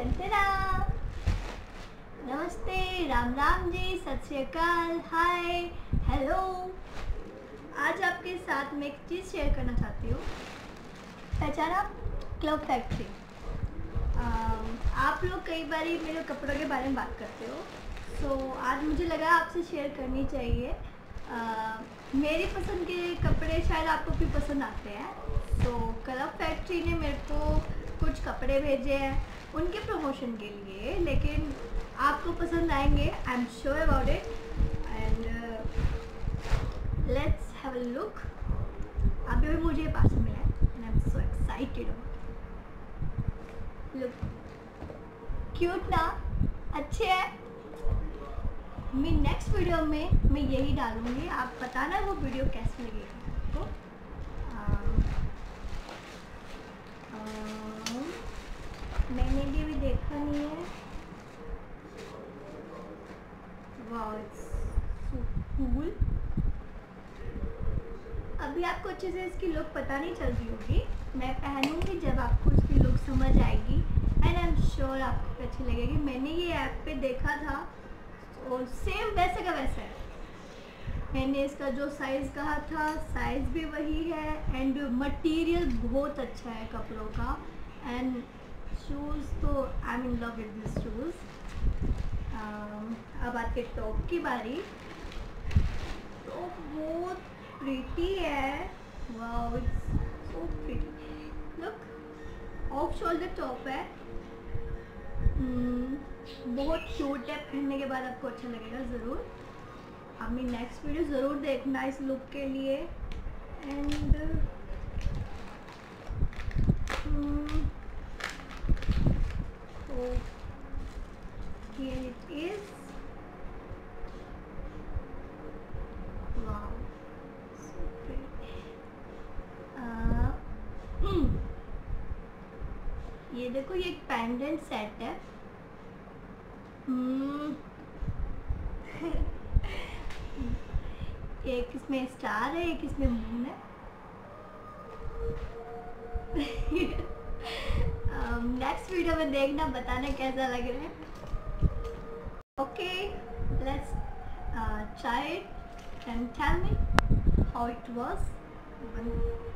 टंटना। नमस्ते, राम राम जी, सत श्री अकाल, हाय, हेलो। आज आपके साथ मैं एक चीज़ शेयर करना चाहती हूँ। पहचाना क्लब फैक्ट्री। आप लोग कई बार मेरे कपड़ों के बारे में बात करते हो, तो आज मुझे लगा आपसे शेयर करनी चाहिए। मेरी पसंद के कपड़े शायद आपको भी पसंद आते हैं। तो क्लब फैक्ट्री ने मेरे को कुछ कपड़े भेजे हैं उनके प्रमोशन के लिए, लेकिन आपको पसंद आएंगे, I am sure about it. And let's have a look. अभी भी मुझे पार्सल मिला है and I am so excited. Look cute ना, अच्छे हैं। मैं नेक्स्ट वीडियो में मैं यही डालूंगी, आप बताना वो वीडियो कैसी लगेगी आपको। मैंने भी अभी देखा नहीं है। Wow, it's so cool. अभी आपको अच्छे से इसकी लुक पता नहीं चल रही होगी, मैं पहनूंगी जब आपको इसकी लुक समझ आएगी एंड आई एम श्योर आपको अच्छी लगेगी। मैंने ये ऐप पे देखा था और सेम वैसे का वैसा है। मैंने इसका जो साइज़ कहा था साइज़ भी वही है एंड मटेरियल बहुत अच्छा है कपड़ों का। एंड शूज़ तो I am in love with this shoes. अब आते टॉप की बारी। टॉप बहुत प्रीटी है, wow, it's so pretty. Look, off shoulder top है, बहुत क्यूट है। पहनने के बाद आपको अच्छा लगेगा ज़रूर। अपनी नेक्स्ट वीडियो ज़रूर देखना इस लुक के लिए। And here it is. Wow, so pretty. ये देखो, ये एक पेंडेंट सेट है। एक इसमें स्टार है, एक इसमें मून है। नेक्स्ट वीडियो में देखना, बताना कैसा लग रहा है। Okay, let's try it and tell me how it was.